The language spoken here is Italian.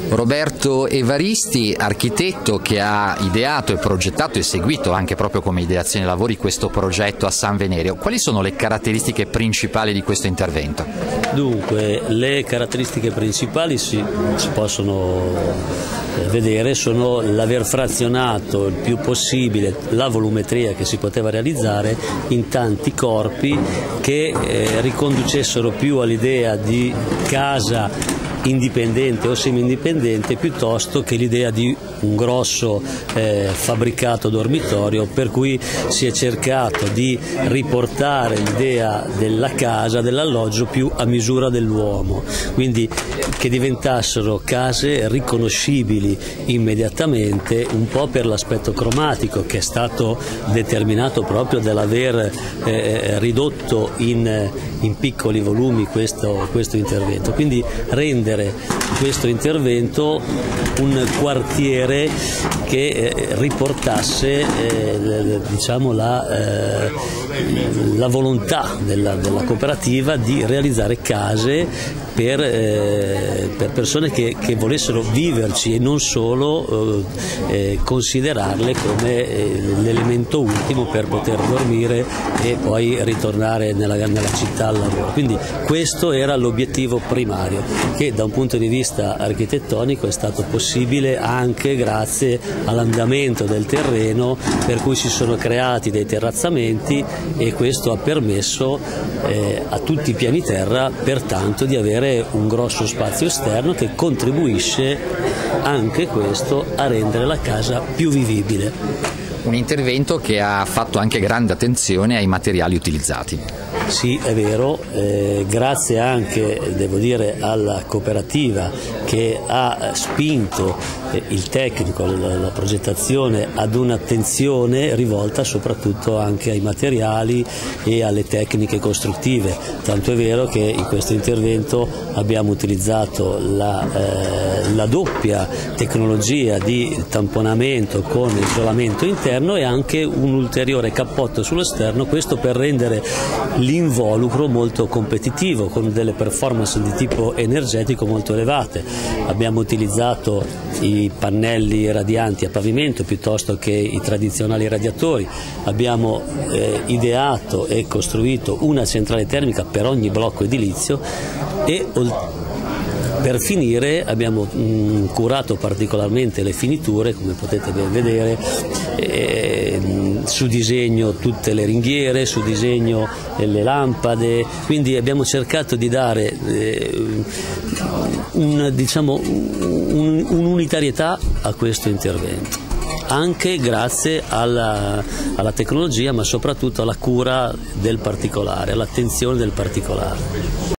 Roberto Evaristi, architetto che ha ideato e progettato e seguito anche proprio come ideazione lavori questo progetto a San Venerio. Quali sono le caratteristiche principali di questo intervento? Dunque, le caratteristiche principali si possono vedere sono l'aver frazionato il più possibile la volumetria che si poteva realizzare in tanti corpi che riconducessero più all'idea di casa indipendente o semi-indipendente piuttosto che l'idea di un grosso fabbricato dormitorio, per cui si è cercato di riportare l'idea della casa, dell'alloggio più a misura dell'uomo, quindi che diventassero case riconoscibili immediatamente, un po' per l'aspetto cromatico che è stato determinato proprio dall'aver ridotto in piccoli volumi questo intervento, quindi rendere questo intervento un quartiere che riportasse diciamo la volontà della cooperativa di realizzare case per persone che volessero viverci e non solo considerarle come l'elemento ultimo per poter dormire e poi ritornare nella città al lavoro. Quindi questo era l'obiettivo primario, che da un punto di vista architettonico è stato possibile anche grazie all'andamento del terreno, per cui si sono creati dei terrazzamenti e questo ha permesso a tutti i piani terra pertanto di avere un grosso spazio esterno che contribuisce anche questo a rendere la casa più vivibile. Un intervento che ha fatto anche grande attenzione ai materiali utilizzati. Sì, è vero, grazie anche, devo dire, alla cooperativa che ha spinto il tecnico, la progettazione ad un'attenzione rivolta soprattutto anche ai materiali e alle tecniche costruttive, tanto è vero che in questo intervento abbiamo utilizzato la doppia tecnologia di tamponamento con isolamento interno e anche un ulteriore cappotto sull'esterno, questo per rendere l'involucro molto competitivo con delle performance di tipo energetico molto elevate. Abbiamo utilizzato i pannelli radianti a pavimento piuttosto che i tradizionali radiatori, abbiamo ideato e costruito una centrale termica per ogni blocco edilizio e per finire abbiamo curato particolarmente le finiture, come potete ben vedere, su disegno tutte le ringhiere, su disegno le lampade, quindi abbiamo cercato di dare un'unitarietà a questo intervento, anche grazie alla tecnologia ma soprattutto alla cura del particolare, all'attenzione del particolare.